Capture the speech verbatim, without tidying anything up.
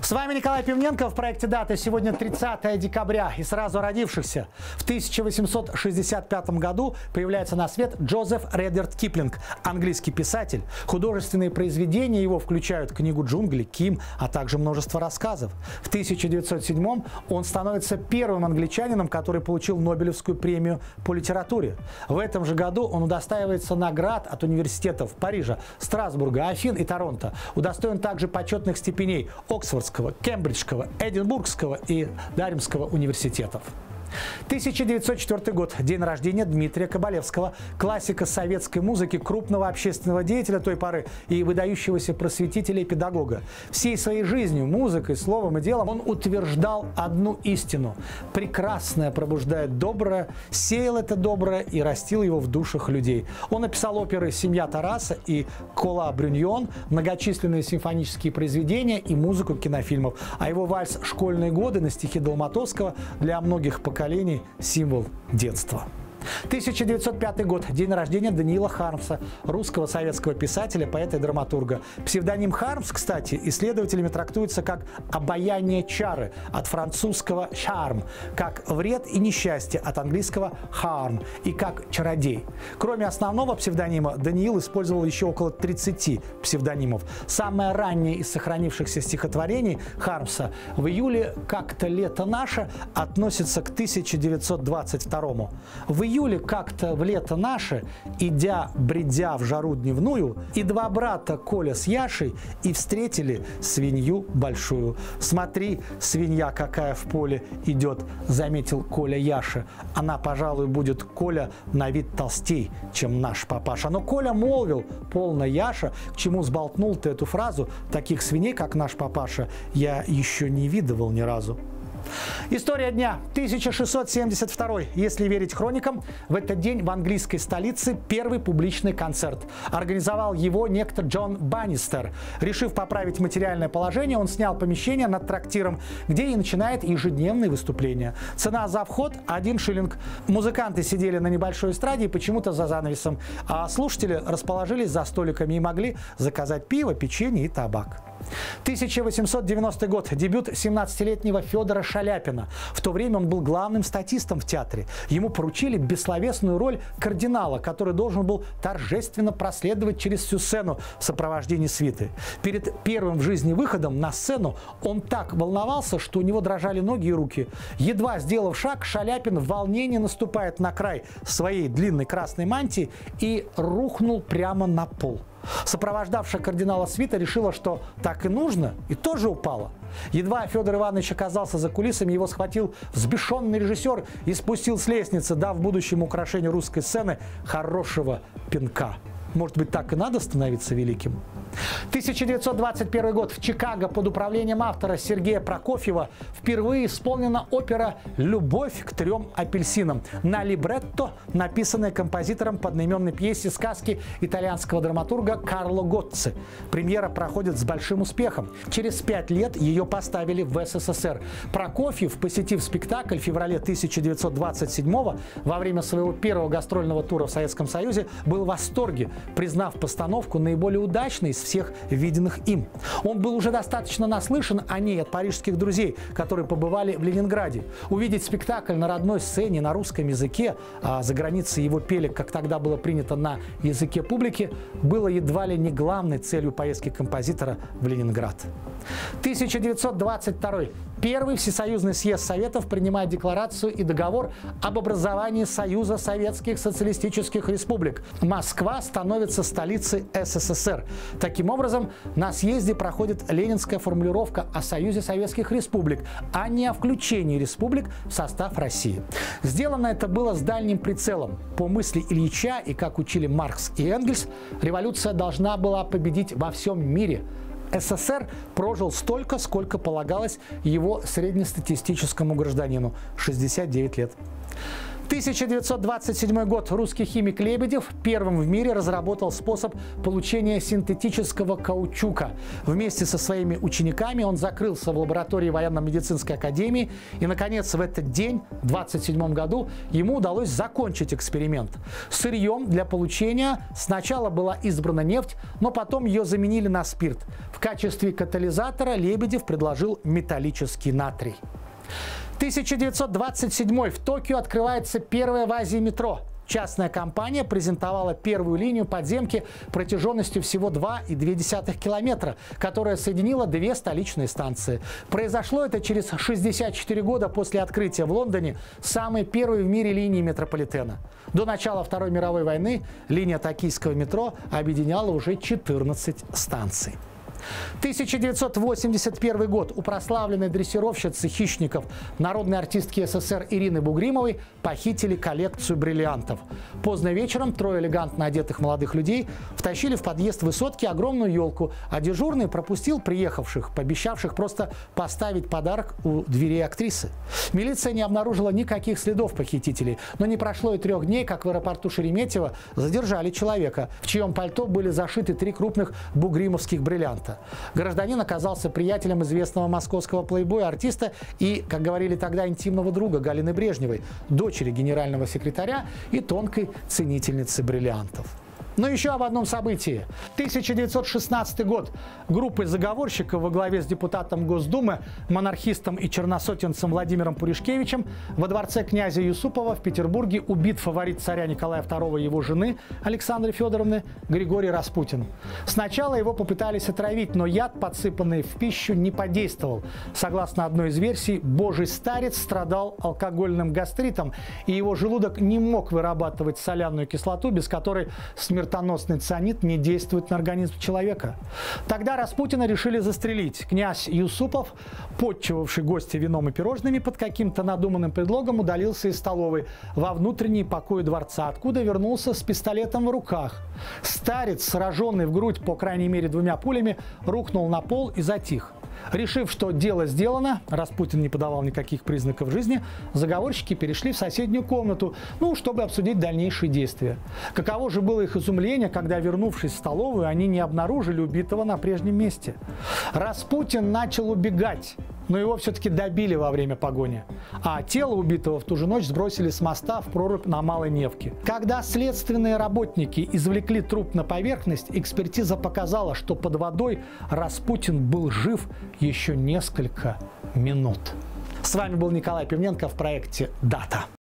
С вами Николай Пивненко в проекте «Дата». Сегодня тридцатое декабря. И сразу родившихся. В тысяча восемьсот шестьдесят пятом году появляется на свет Джозеф Редьярд Киплинг, английский писатель. Художественные произведения его включают книгу «Джунгли», «Ким», а также множество рассказов. В тысяча девятьсот седьмом он становится первым англичанином, который получил Нобелевскую премию по литературе. В этом же году он удостаивается наград от университетов Парижа, Страсбурга, Афин и Торонто. Удостоен также почетных степеней Оксфордского, Кембриджского, Эдинбургского и Даримского университетов. тысяча девятьсот четвёртый год. День рождения Дмитрия Кабалевского, классика советской музыки, крупного общественного деятеля той поры и выдающегося просветителя и педагога. Всей своей жизнью, музыкой, словом и делом он утверждал одну истину. Прекрасное пробуждает доброе, сеял это доброе и растил его в душах людей. Он написал оперы «Семья Тараса» и «Кола Брюньон», многочисленные симфонические произведения и музыку кинофильмов. А его вальс «Школьные годы» на стихи Долматовского для многих поколений поколений символ детства. тысяча девятьсот пятый год. День рождения Даниила Хармса, русского советского писателя, поэта и драматурга. Псевдоним Хармс, кстати, исследователями трактуется как обаяние чары, от французского «charm», как вред и несчастье, от английского «harm», и как чародей. Кроме основного псевдонима, Даниил использовал еще около тридцати псевдонимов. Самое раннее из сохранившихся стихотворений Хармса «В июле как-то лето наше» относится к тысяча девятьсот двадцать второму. В июле как-то в лето наше, идя, бредя в жару дневную, и два брата Коля с Яшей и встретили свинью большую. «Смотри, свинья какая в поле идет», — заметил Коля Яше. «Она, пожалуй, будет, Коля, на вид толстей, чем наш папаша». Но Коля молвил: «Полно, Яша, к чему сболтнул ты эту фразу? Таких свиней, как наш папаша, я еще не видывал ни разу». История дня. тысяча шестьсот семьдесят второй. Если верить хроникам, в этот день в английской столице первый публичный концерт. Организовал его некто Джон Баннистер. Решив поправить материальное положение, он снял помещение над трактиром, где и начинает ежедневные выступления. Цена за вход – один шиллинг. Музыканты сидели на небольшой эстраде и почему-то за занавесом, а слушатели расположились за столиками и могли заказать пиво, печенье и табак. тысяча восемьсот девяностый год. Дебют семнадцатилетнего Федора Шаляпина. В то время он был главным статистом в театре. Ему поручили бессловесную роль кардинала, который должен был торжественно проследовать через всю сцену в сопровождении свиты. Перед первым в жизни выходом на сцену он так волновался, что у него дрожали ноги и руки. Едва сделав шаг, Шаляпин в волнении наступает на край своей длинной красной мантии и рухнул прямо на пол. Сопровождавшая кардинала свита решила, что так и нужно, и тоже упала. Едва Федор Иванович оказался за кулисами, его схватил взбешенный режиссер и спустил с лестницы, дав будущему украшению русской сцены хорошего пинка. Может быть, так и надо становиться великим? тысяча девятьсот двадцать первый год. В Чикаго под управлением автора Сергея Прокофьева впервые исполнена опера «Любовь к трем апельсинам» на либретто, написанная композитором по одноименной пьесе сказки итальянского драматурга Карло Гоцци. Премьера проходит с большим успехом. Через пять лет ее поставили в СССР. Прокофьев, посетив спектакль в феврале тысяча девятьсот двадцать седьмого, во время своего первого гастрольного тура в Советском Союзе, был в восторге, признав постановку наиболее удачной из всех виденных им. Он был уже достаточно наслышан о ней от парижских друзей, которые побывали в Ленинграде. Увидеть спектакль на родной сцене на русском языке, а за границей его пели, как тогда было принято, на языке публики, было едва ли не главной целью поездки композитора в Ленинград. тысяча девятьсот двадцать второй. Первый Всесоюзный съезд Советов принимает декларацию и договор об образовании Союза Советских Социалистических Республик. Москва становится столицей СССР. Таким образом, на съезде проходит ленинская формулировка о Союзе Советских Республик, а не о включении республик в состав России. Сделано это было с дальним прицелом. По мысли Ильича и, как учили Маркс и Энгельс, революция должна была победить во всем мире. СССР прожил столько, сколько полагалось его среднестатистическому гражданину – шестьдесят девять лет. тысяча девятьсот двадцать седьмой год. Русский химик Лебедев первым в мире разработал способ получения синтетического каучука. Вместе со своими учениками он закрылся в лаборатории военно-медицинской академии. И, наконец, в этот день, в двадцать седьмом году, ему удалось закончить эксперимент. Сырьем для получения сначала была избрана нефть, но потом ее заменили на спирт. В качестве катализатора Лебедев предложил металлический натрий. тысяча девятьсот двадцать седьмой. В Токио открывается первое в Азии метро. Частная компания презентовала первую линию подземки протяженностью всего два и две десятых километра, которая соединила две столичные станции. Произошло это через шестьдесят четыре года после открытия в Лондоне самой первой в мире линии метрополитена. До начала Второй мировой войны линия токийского метро объединяла уже четырнадцать станций. тысяча девятьсот восемьдесят первый год. У прославленной дрессировщицы хищников, народной артистки СССР Ирины Бугримовой, похитили коллекцию бриллиантов. Поздно вечером трое элегантно одетых молодых людей втащили в подъезд высотки огромную елку, а дежурный пропустил приехавших, пообещавших просто поставить подарок у дверей актрисы. Милиция не обнаружила никаких следов похитителей, но не прошло и трех дней, как в аэропорту Шереметьево задержали человека, в чьем пальто были зашиты три крупных бугримовских бриллианта. Гражданин оказался приятелем известного московского плейбоя-артиста и, как говорили тогда, интимного друга Галины Брежневой, дочери генерального секретаря и тонкой ценительницы бриллиантов. Но еще об одном событии. тысяча девятьсот шестнадцатый год. Группой заговорщиков во главе с депутатом Госдумы, монархистом и черносотенцем Владимиром Пуришкевичем во дворце князя Юсупова в Петербурге убит фаворит царя Николая второго и его жены Александры Федоровны Григорий Распутин. Сначала его попытались отравить, но яд, подсыпанный в пищу, не подействовал. Согласно одной из версий, божий старец страдал алкогольным гастритом, и его желудок не мог вырабатывать соляную кислоту, без которой смерть смертоносный цианид не действует на организм человека. Тогда Распутина решили застрелить. Князь Юсупов, подчивавший гостя вином и пирожными, под каким-то надуманным предлогом удалился из столовой во внутренние покои дворца, откуда вернулся с пистолетом в руках. Старец, сраженный в грудь по крайней мере двумя пулями, рухнул на пол и затих. Решив, что дело сделано, Распутин не подавал никаких признаков жизни, заговорщики перешли в соседнюю комнату, ну, чтобы обсудить дальнейшие действия. Каково же было их изумление, когда, вернувшись в столовую, они не обнаружили убитого на прежнем месте. Распутин начал убегать, но его все-таки добили во время погони. А тело убитого в ту же ночь сбросили с моста в прорубь на Малой Невке. Когда следственные работники извлекли труп на поверхность, экспертиза показала, что под водой Распутин был жив еще несколько минут. С вами был Николай Пивненко в проекте «Дата».